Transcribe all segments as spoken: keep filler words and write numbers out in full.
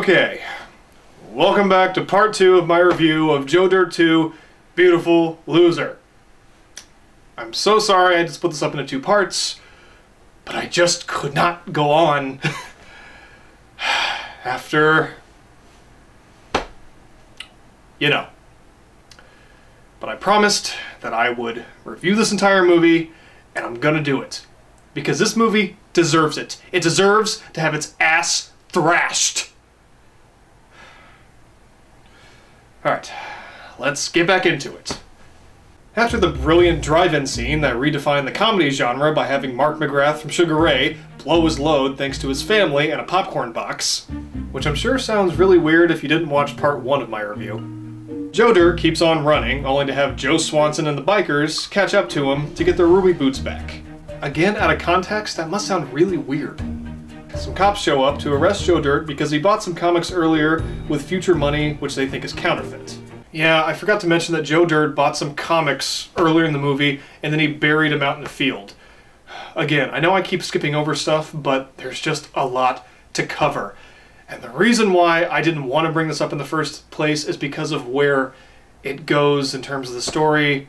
Okay, welcome back to part two of my review of Joe Dirt two, Beautiful Loser. I'm so sorry I had to split this up into two parts, but I just could not go on after, you know. But I promised that I would review this entire movie, and I'm gonna do it. Because this movie deserves it. It deserves to have its ass thrashed. Alright, let's get back into it. After the brilliant drive-in scene that redefined the comedy genre by having Mark McGrath from Sugar Ray blow his load thanks to his family and a popcorn box, which I'm sure sounds really weird if you didn't watch part one of my review, Joe Dirt keeps on running, only to have Joe Swanson and the bikers catch up to him to get their ruby boots back. Again, out of context, that must sound really weird. Some cops show up to arrest Joe Dirt because he bought some comics earlier with future money which they think is counterfeit. Yeah, I forgot to mention that Joe Dirt bought some comics earlier in the movie and then he buried them out in the field. Again, I know I keep skipping over stuff, but there's just a lot to cover. And the reason why I didn't want to bring this up in the first place is because of where it goes in terms of the story.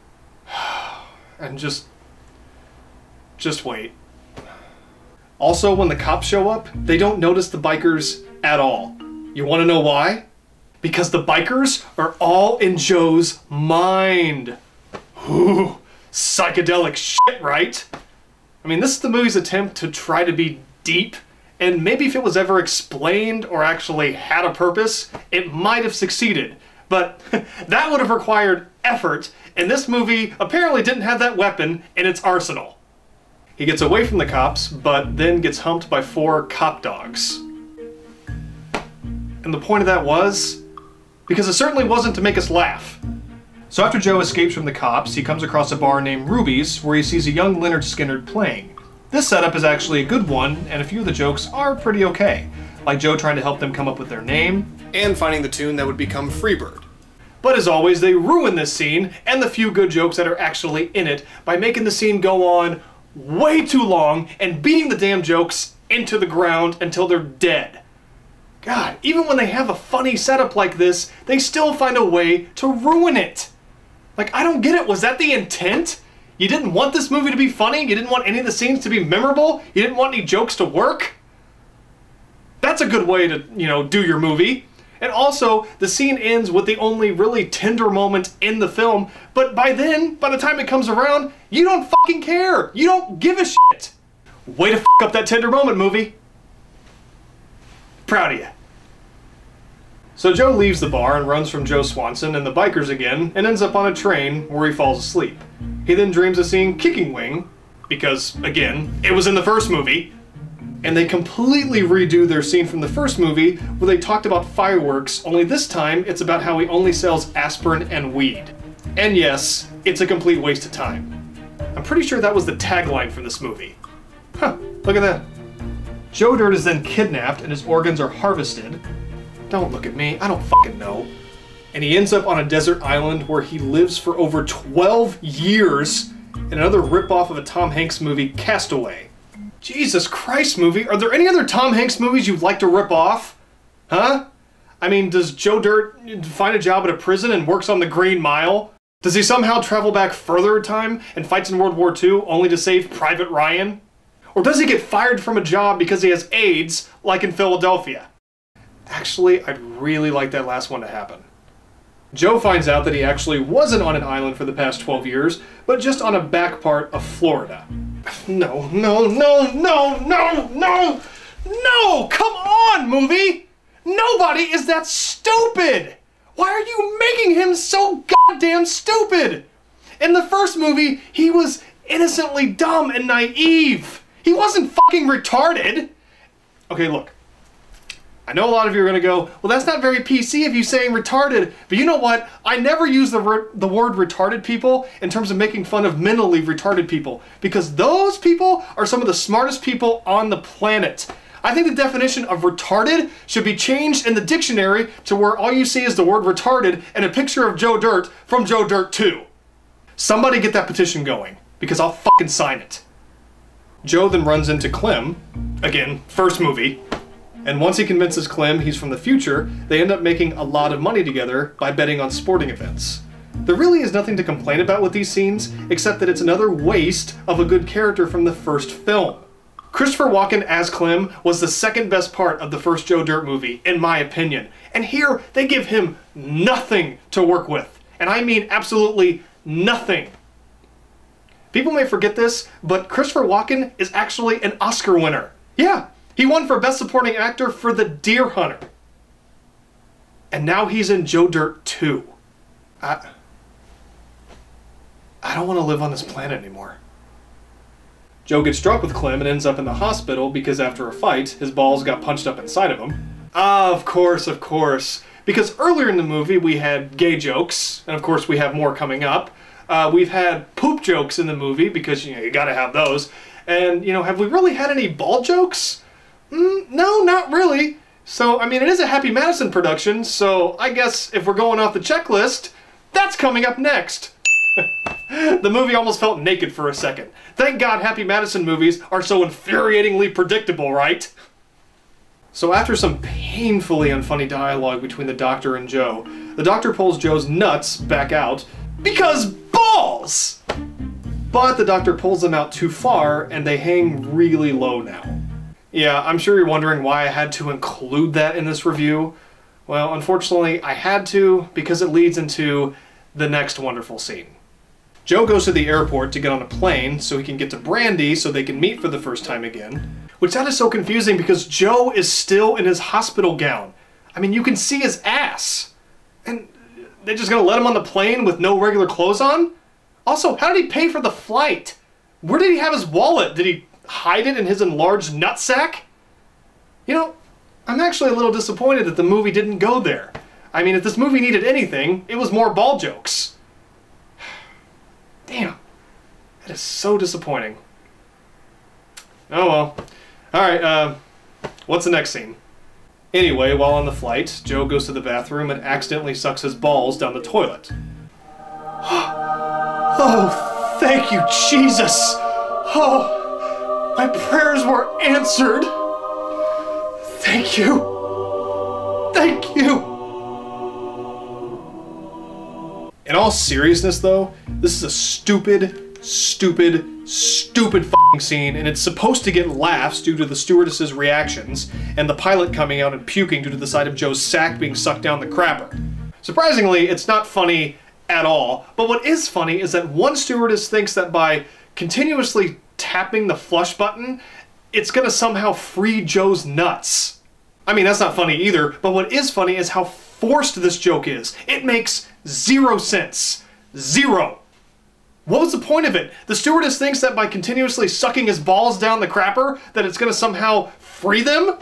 And just... just wait. Also, when the cops show up, they don't notice the bikers at all. You want to know why? Because the bikers are all in Joe's mind. Ooh, psychedelic shit, right? I mean, this is the movie's attempt to try to be deep, and maybe if it was ever explained or actually had a purpose, it might have succeeded. But that would have required effort, and this movie apparently didn't have that weapon in its arsenal. He gets away from the cops, but then gets humped by four cop dogs. And the point of that was, because it certainly wasn't to make us laugh. So after Joe escapes from the cops, he comes across a bar named Ruby's, where he sees a young Leonard Skinner playing. This setup is actually a good one, and a few of the jokes are pretty okay, like Joe trying to help them come up with their name, and finding the tune that would become Freebird. But as always, they ruin this scene, and the few good jokes that are actually in it, by making the scene go on way too long and beating the damn jokes into the ground until they're dead. God, even when they have a funny setup like this, they still find a way to ruin it. Like, I don't get it. Was that the intent? You didn't want this movie to be funny? You didn't want any of the scenes to be memorable? You didn't want any jokes to work? That's a good way to, you know, do your movie. And also, the scene ends with the only really tender moment in the film, but by then, by the time it comes around, you don't fucking care! You don't give a shit! Way to f*** up that tender moment, movie! Proud of you. So Joe leaves the bar and runs from Joe Swanson and the bikers again, and ends up on a train where he falls asleep. He then dreams of seeing Kicking Wing, because, again, it was in the first movie, and they completely redo their scene from the first movie where they talked about fireworks, only this time it's about how he only sells aspirin and weed. And yes, it's a complete waste of time. I'm pretty sure that was the tagline for this movie. Huh, look at that. Joe Dirt is then kidnapped and his organs are harvested. Don't look at me, I don't fucking know. And he ends up on a desert island where he lives for over twelve years in another ripoff of a Tom Hanks movie, Castaway. Jesus Christ, movie. Are there any other Tom Hanks movies you'd like to rip off? Huh? I mean, does Joe Dirt find a job at a prison and works on the Green Mile? Does he somehow travel back further in time and fights in World War Two only to save Private Ryan? Or does he get fired from a job because he has AIDS, like in Philadelphia? Actually, I'd really like that last one to happen. Joe finds out that he actually wasn't on an island for the past twelve years, but just on a back part of Florida. No, no, no, no, no, no, no! Come on, movie! Nobody is that stupid! Why are you making him so goddamn stupid? In the first movie, he was innocently dumb and naive. He wasn't fucking retarded. Okay, look. I know a lot of you are going to go, well, that's not very P C if you're saying retarded, but you know what? I never use the, re the word retarded people in terms of making fun of mentally retarded people, because those people are some of the smartest people on the planet. I think the definition of retarded should be changed in the dictionary to where all you see is the word retarded and a picture of Joe Dirt from Joe Dirt two. Somebody get that petition going, because I'll fucking sign it. Joe then runs into Clem, again, first movie, And once he convinces Clem he's from the future, they end up making a lot of money together by betting on sporting events. There really is nothing to complain about with these scenes, except that it's another waste of a good character from the first film. Christopher Walken as Clem was the second best part of the first Joe Dirt movie, in my opinion. And here, they give him nothing to work with. And I mean absolutely nothing. People may forget this, but Christopher Walken is actually an Oscar winner. Yeah, he won for Best Supporting Actor for The Deer Hunter. And now he's in Joe Dirt two. I... I don't want to live on this planet anymore. Joe gets drunk with Clem and ends up in the hospital because after a fight, his balls got punched up inside of him. Ah, of course, of course. Because earlier in the movie we had gay jokes, and of course we have more coming up. Uh, we've had poop jokes in the movie because, you know, you gotta have those. And, you know, have we really had any ball jokes? Mm, no, not really. So, I mean, it is a Happy Madison production, so I guess if we're going off the checklist, that's coming up next. The movie almost felt naked for a second. Thank God Happy Madison movies are so infuriatingly predictable, right? So after some painfully unfunny dialogue between the doctor and Joe, the doctor pulls Joe's nuts back out because balls! But the doctor pulls them out too far and they hang really low now. Yeah, I'm sure you're wondering why I had to include that in this review. Well, unfortunately, I had to because it leads into the next wonderful scene. Joe goes to the airport to get on a plane so he can get to Brandy so they can meet for the first time again. Which that is so confusing because Joe is still in his hospital gown. I mean, you can see his ass. And they're just gonna let him on the plane with no regular clothes on? Also, how did he pay for the flight? Where did he have his wallet? Did he hide it in his enlarged nutsack? You know, I'm actually a little disappointed that the movie didn't go there. I mean, if this movie needed anything, it was more ball jokes. Damn, that is so disappointing. Oh well. Alright, uh, what's the next scene? Anyway, while on the flight, Joe goes to the bathroom and accidentally sucks his balls down the toilet. Oh, thank you, Jesus! Oh, my prayers were answered! Thank you! Thank you! In all seriousness, though, this is a stupid, stupid, stupid f***ing scene, and it's supposed to get laughs due to the stewardess's reactions, and the pilot coming out and puking due to the sight of Joe's sack being sucked down the crapper. Surprisingly, it's not funny at all, but what is funny is that one stewardess thinks that by continuously tapping the flush button, it's gonna somehow free Joe's nuts. I mean, that's not funny either, but what is funny is how forced this joke is. It makes zero sense. Zero. What was the point of it? The stewardess thinks that by continuously sucking his balls down the crapper, that it's gonna somehow free them?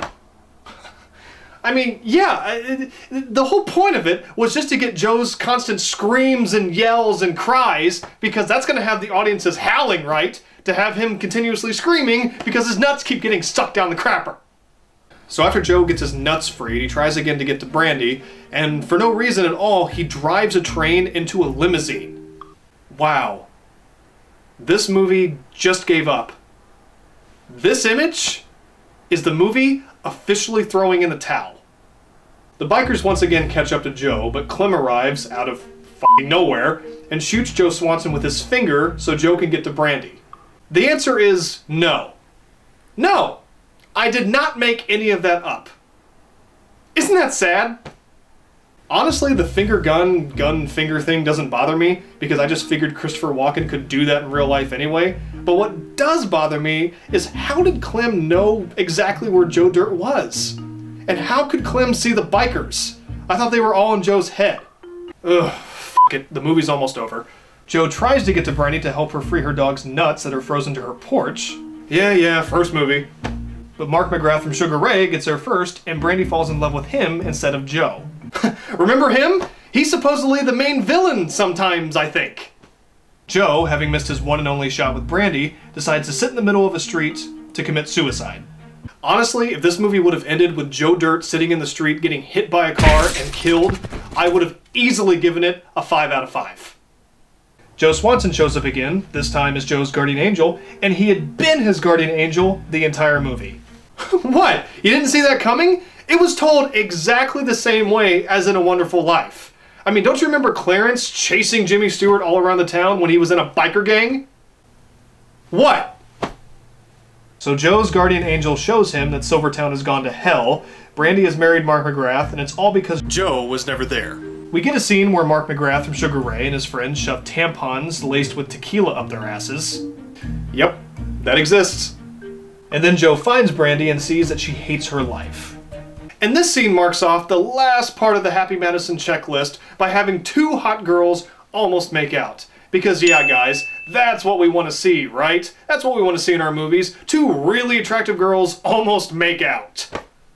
I mean, yeah, the whole point of it was just to get Joe's constant screams and yells and cries, because that's gonna have the audiences howling, right? To have him continuously screaming because his nuts keep getting sucked down the crapper. So after Joe gets his nuts freed, he tries again to get to Brandy, and for no reason at all, he drives a train into a limousine. Wow. This movie just gave up. This image is the movie officially throwing in the towel. The bikers once again catch up to Joe, but Clem arrives out of f***ing nowhere and shoots Joe Swanson with his finger so Joe can get to Brandy. The answer is no. No! I did not make any of that up. Isn't that sad? Honestly, the finger gun, gun finger thing doesn't bother me because I just figured Christopher Walken could do that in real life anyway. But what does bother me is how did Clem know exactly where Joe Dirt was? And how could Clem see the bikers? I thought they were all in Joe's head. Ugh, f*** it, the movie's almost over. Joe tries to get to Brandy to help her free her dog's nuts that are frozen to her porch. Yeah, yeah, first movie. But Mark McGrath from Sugar Ray gets there first, and Brandy falls in love with him instead of Joe. Remember him? He's supposedly the main villain sometimes, I think. Joe, having missed his one and only shot with Brandy, decides to sit in the middle of a street to commit suicide. Honestly, if this movie would have ended with Joe Dirt sitting in the street getting hit by a car and killed, I would have easily given it a five out of five. Joe Swanson shows up again, this time as Joe's guardian angel, and he had been his guardian angel the entire movie. What? You didn't see that coming? It was told exactly the same way as in A Wonderful Life. I mean, don't you remember Clarence chasing Jimmy Stewart all around the town when he was in a biker gang? What? So Joe's guardian angel shows him that Silvertown has gone to hell, Brandy has married Mark McGrath, and it's all because Joe was never there. We get a scene where Mark McGrath from Sugar Ray and his friends shove tampons laced with tequila up their asses. Yep, that exists. And then Joe finds Brandy and sees that she hates her life. And this scene marks off the last part of the Happy Madison checklist by having two hot girls almost make out. Because yeah, guys, that's what we want to see, right? That's what we want to see in our movies. Two really attractive girls almost make out.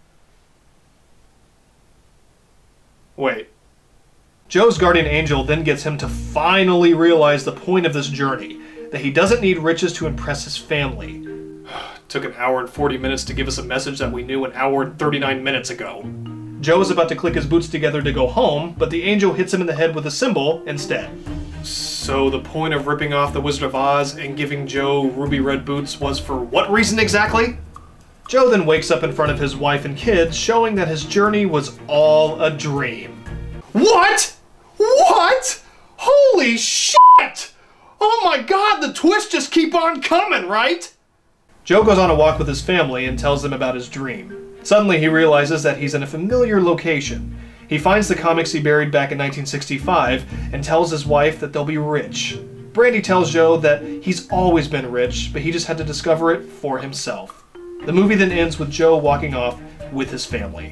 Wait. Joe's guardian angel then gets him to finally realize the point of this journey, that he doesn't need riches to impress his family. Took an hour and forty minutes to give us a message that we knew an hour and thirty-nine minutes ago. Joe is about to click his boots together to go home, but the angel hits him in the head with a cymbal instead. So the point of ripping off the Wizard of Oz and giving Joe ruby red boots was for what reason exactly? Joe then wakes up in front of his wife and kids, showing that his journey was all a dream. What? What? Holy shit! Oh my god, the twists just keep on coming, right? Joe goes on a walk with his family and tells them about his dream. Suddenly he realizes that he's in a familiar location. He finds the comics he buried back in nineteen sixty-five and tells his wife that they'll be rich. Brandy tells Joe that he's always been rich, but he just had to discover it for himself. The movie then ends with Joe walking off with his family.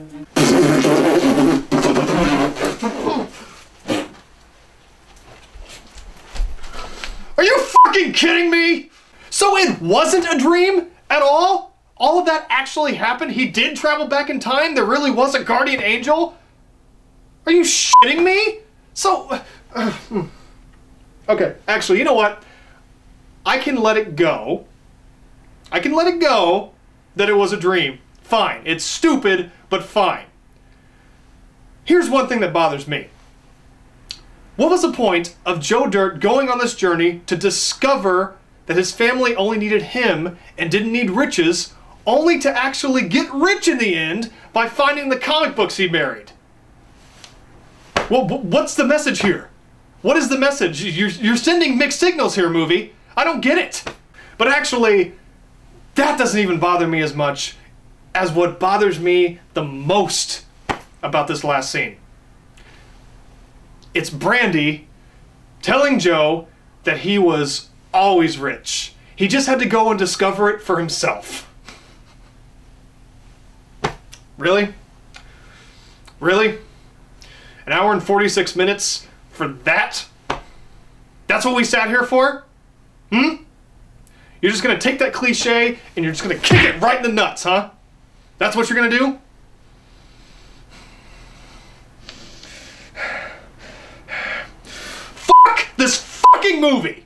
Are you fucking kidding me? So it wasn't a dream at all? All of that actually happened? He did travel back in time? There really was a guardian angel? Are you shitting me? So, uh, okay, actually, you know what? I can let it go. I can let it go that it was a dream. Fine. It's stupid, but fine. Here's one thing that bothers me. What was the point of Joe Dirt going on this journey to discover that his family only needed him and didn't need riches, only to actually get rich in the end by finding the comic books he married? Well, what's the message here? What is the message? You're, you're sending mixed signals here, movie. I don't get it. But actually, that doesn't even bother me as much as what bothers me the most about this last scene. It's Brandy telling Joe that he was always rich. He just had to go and discover it for himself. Really? Really? An hour and forty-six minutes for that? That's what we sat here for? Hmm? You're just gonna take that cliche and you're just gonna kick it right in the nuts, huh? That's what you're gonna do? Fuck this fucking movie!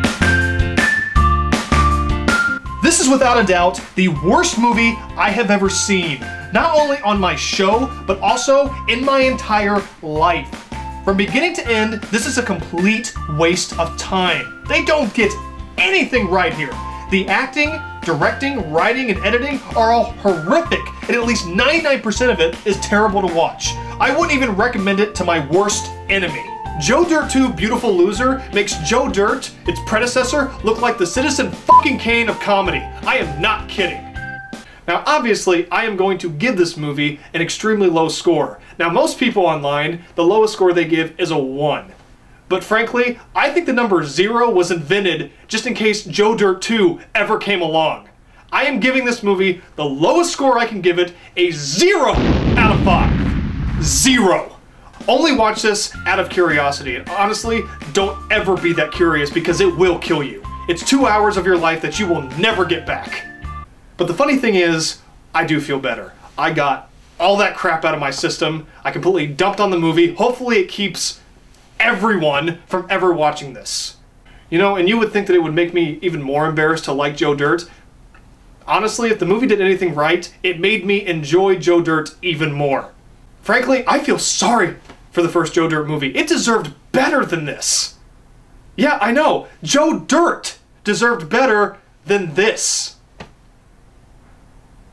This is without a doubt the worst movie I have ever seen. Not only on my show, but also in my entire life. From beginning to end, this is a complete waste of time. They don't get anything right here. The acting, directing, writing, and editing are all horrific, and at least ninety-nine percent of it is terrible to watch. I wouldn't even recommend it to my worst enemy. Joe Dirt two Beautiful Loser makes Joe Dirt, its predecessor, look like the Citizen fucking Kane of comedy. I am not kidding. Now obviously, I am going to give this movie an extremely low score. Now most people online, the lowest score they give is a one. But frankly, I think the number zero was invented just in case Joe Dirt two ever came along. I am giving this movie the lowest score I can give it, a zero out of five. Zero. Only watch this out of curiosity, and honestly, don't ever be that curious because it will kill you. It's two hours of your life that you will never get back. But the funny thing is, I do feel better. I got all that crap out of my system. I completely dumped on the movie. Hopefully it keeps everyone from ever watching this. You know, and you would think that it would make me even more embarrassed to like Joe Dirt. Honestly, if the movie did anything right, it made me enjoy Joe Dirt even more. Frankly, I feel sorry for the first Joe Dirt movie. It deserved better than this. Yeah, I know. Joe Dirt deserved better than this.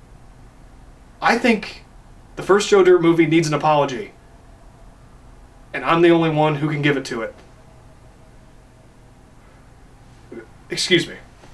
I think the first Joe Dirt movie needs an apology. And I'm the only one who can give it to it. Excuse me.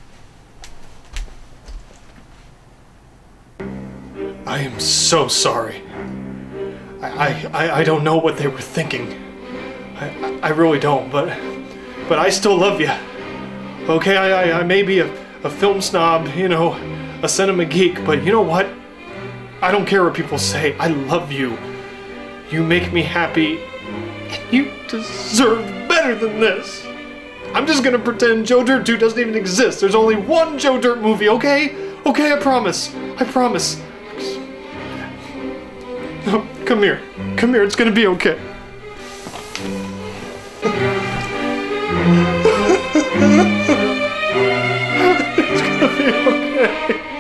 I am so sorry. I, I, I don't know what they were thinking. I, I really don't, but but I still love you. Okay, I, I, I may be a, a film snob, you know, a cinema geek, but you know what? I don't care what people say. I love you. You make me happy. And you deserve better than this. I'm just gonna pretend Joe Dirt two doesn't even exist. There's only one Joe Dirt movie, okay? Okay, I promise. I promise. No, come here. Come here, it's gonna be okay. It's gonna be okay.